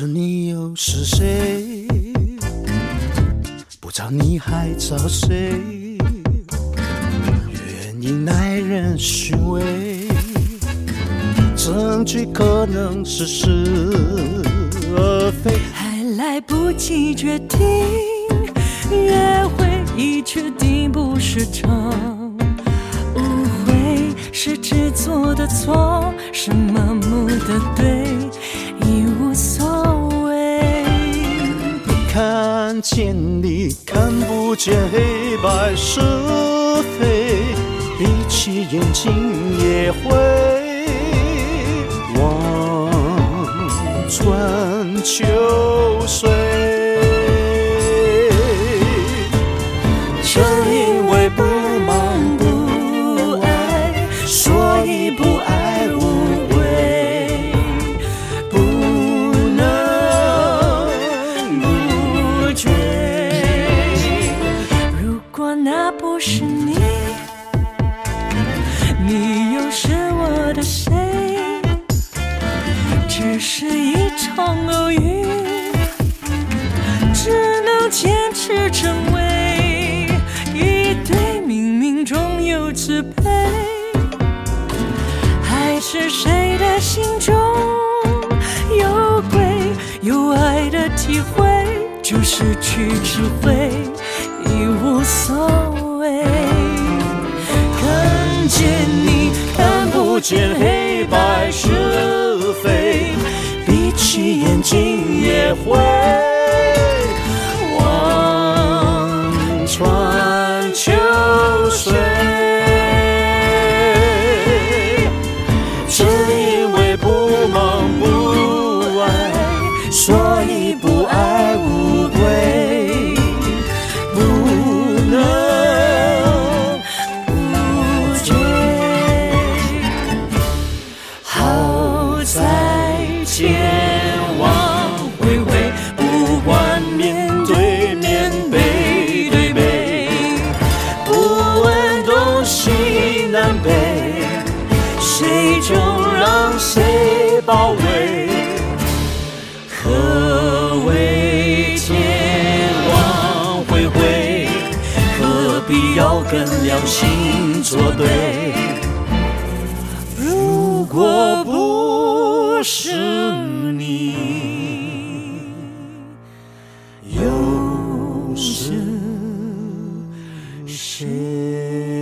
是你又是谁？不知道你还找谁？原因耐人寻味，证据可能似是而非， 还来不及决定，约会已确定不是场误会，是制作的错，是盲目的对，已无所谓。 看见你看不见黑白是非，闭起眼睛也会望穿秋水。正因为不忙不爱，所以不爱无悔，不能不追。 如果那不是你，你又是我的谁？只是一场偶遇，只能坚持成为一对冥冥中有慈悲。还是谁的心中有鬼，有爱的体会，就失去智慧，已无所谓。 看见你看不见黑白是非，闭起眼睛也会望穿秋水。正因为不忙不爱，所以不爱无归，不能不追。好在前往回回，不管面对面背对背，不问东西南北，谁就让谁包围。何谓前往回回？何必要跟良心作对？如果不是你，又是谁？